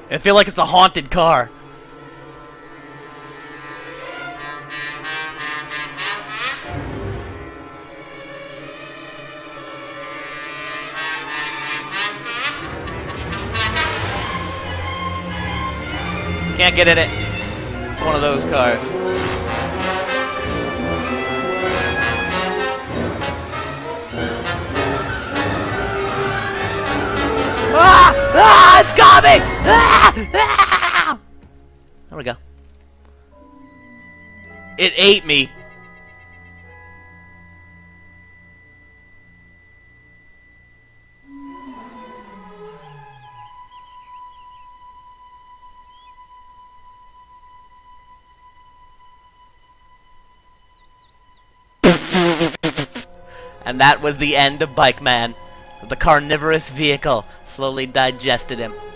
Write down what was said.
I feel like it's a haunted car. Can't get in it. It's one of those cars. Ah! Ah! It's coming! Ah! Ah! There we go. It ate me. And that was the end of Bike Man. The carnivorous vehicle slowly digested him.